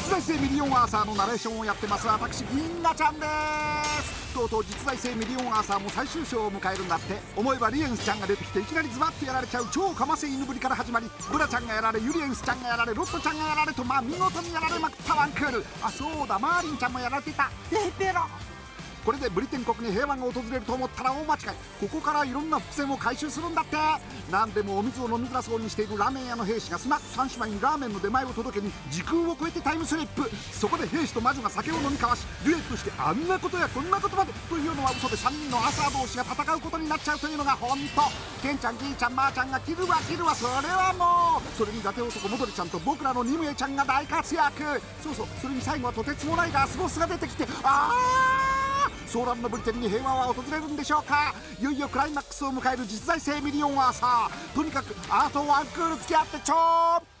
実在性ミリオンアーサーのナレーションをやってます私銀河ちゃんです。とうとう実在性ミリオンアーサーも最終章を迎えるんだって。思えばリエンスちゃんが出てきていきなりズバッとやられちゃう超かませ犬ぶりから始まり、ブラちゃんがやられ、ユリエンスちゃんがやられ、ロットちゃんがやられと、まあ見事にやられまくったワンクール。あ、そうだ、マーリンちゃんもやられていた。ペロ。これでブリテン国に平和が訪れると思ったら大間違い。ここからいろんな伏線を回収するんだって。何でもお水を飲みづらそうにしているラーメン屋の兵士がスナック三姉妹にラーメンの出前を届けに時空を超えてタイムスリップ。そこで兵士と魔女が酒を飲み交わし、デュエットしてあんなことやこんなことまでというのは嘘で、3人のアーサー同士が戦うことになっちゃうというのが本当。ケンちゃん、ギーちゃん、マーちゃんが切るわそれはもう。それに伊達男モドリちゃんと僕らのニムエちゃんが大活躍。そうそう、それに最後はとてつもないラスボスが出てきて、ソーランのブリテンに平和は訪れるんでしょうか。いよいよクライマックスを迎える実在性ミリオンアーサー。とにかくアートワンクール付き合ってちょー